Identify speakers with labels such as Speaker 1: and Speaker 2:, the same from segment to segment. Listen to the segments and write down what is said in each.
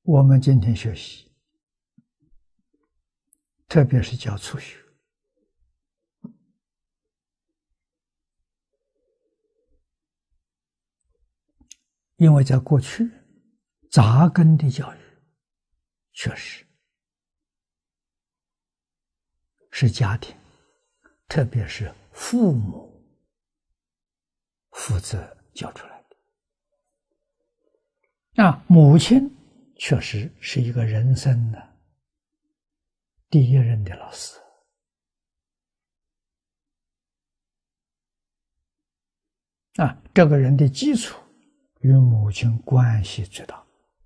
Speaker 1: 我们今天学习，特别是教初学，因为在过去扎根的教育确实是家庭，特别是父母负责教出来的。那母亲确实是一个人生的第一任的老师。这个人的基础与母亲关系最大。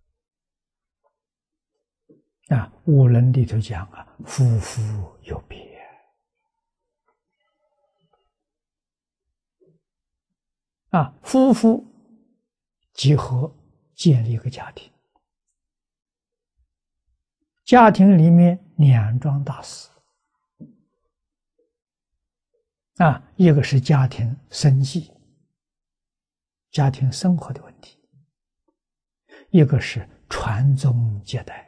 Speaker 1: 悟论里头讲夫妇有别。夫妇结合建立一个家庭，家庭里面两桩大事。一个是家庭生计、家庭生活的问题，一个是传宗接代。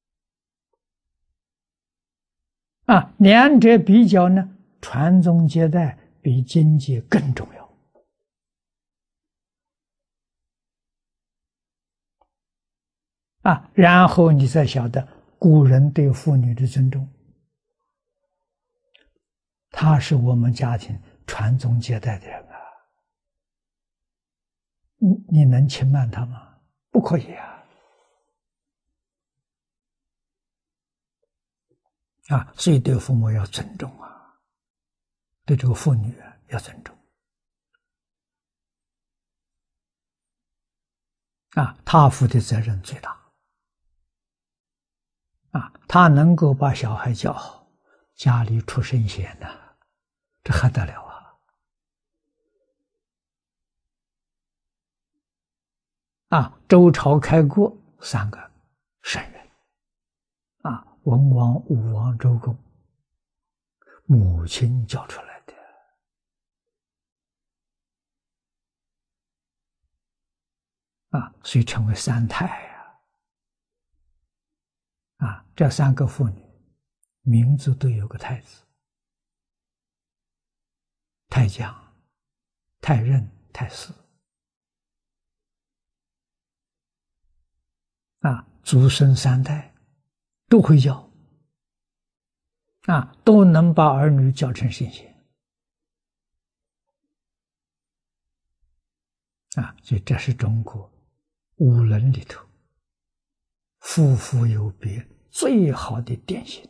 Speaker 1: 两者比较呢，传宗接代比经济更重要。然后你再晓得古人对妇女的尊重，他是我们家庭传宗接代的人你能轻慢他吗？不可以所以对父母要尊重对这个妇女要尊重他负的责任最大他能够把小孩教好，家里出圣贤这还得了周朝开国3个圣人文王、武王、周公，母亲教出来的所以称为三太这3个妇女名字都有个太字，太姜、太任、太师祖孙3代都会教都能把儿女教成圣贤所以这是中国五伦里头夫妇有别最好的典型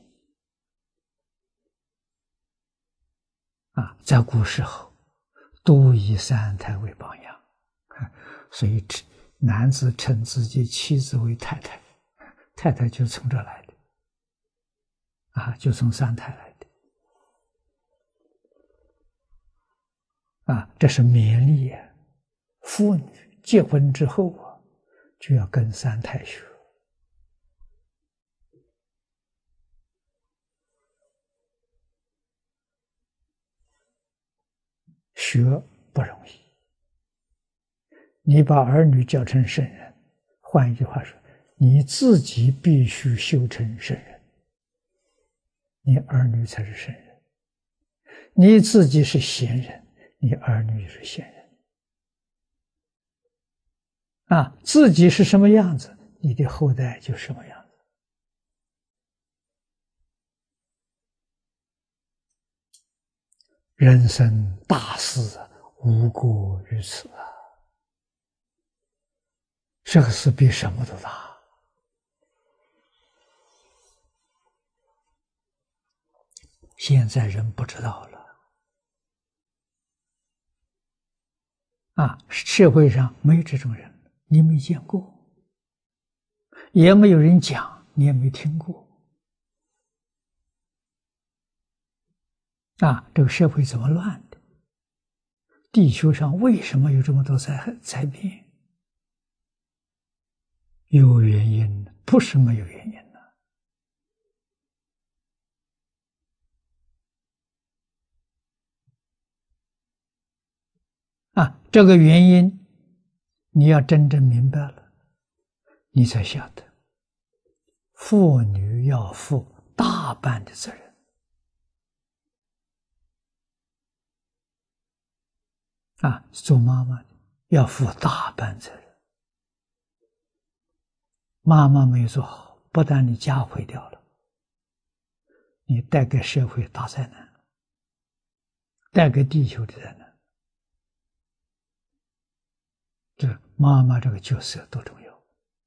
Speaker 1: 在古时候都以3太为榜样所以男子称自己妻子为太太，太太就从这来的就从3太来的这是勉励妇女结婚之后就要跟3太学不容易，你把儿女教成圣人，换一句话说，你自己必须修成圣人，你儿女才是圣人。你自己是贤人，你儿女是贤人自己是什么样子，你的后代就什么样子。人生大事无过于此这个事比什么都大。现在人不知道了社会上没有这种人，你没见过，也没有人讲，你也没听过这个社会怎么乱的？地球上为什么有这么多灾变？有原因，不是没有原因这个原因你要真正明白了，你才晓得妇女要负大半的责任啊，做妈妈的要负大半责任。妈妈没有做好，不但你家毁掉了，你带给社会大灾难，带给地球的灾难。这妈妈这个角色多重要。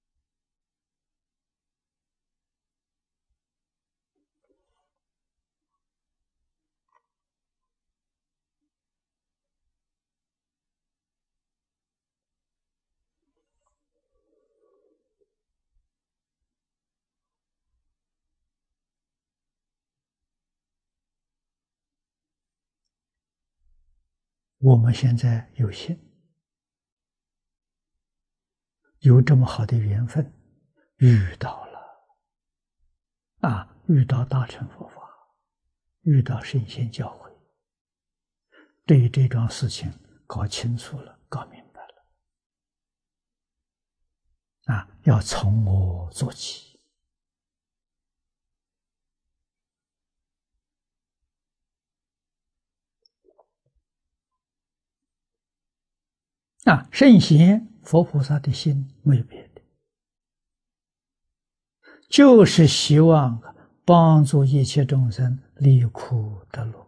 Speaker 1: 我们现在有幸有这么好的缘分，遇到了遇到大乘佛法，遇到圣贤教诲，对这桩事情搞清楚了，搞明白了要从我做起。圣贤佛菩萨的心没有别的，就是希望帮助一切众生离苦得乐。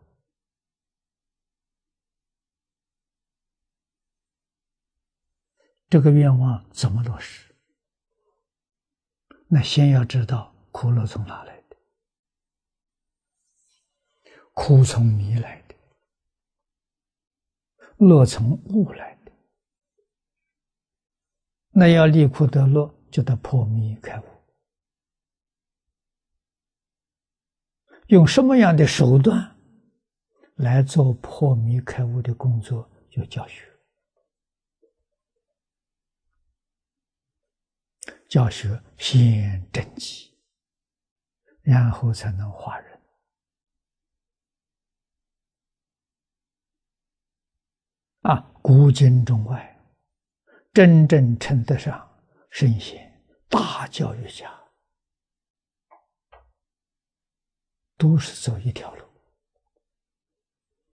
Speaker 1: 这个愿望怎么落实？那先要知道苦乐从哪来的，苦从迷来的，乐从悟来的。那要离苦得乐，就得破迷开悟。用什么样的手段来做破迷开悟的工作？就教学。教学先正机，然后才能化人。古今中外，真正称得上圣贤大教育家，都是走一条路。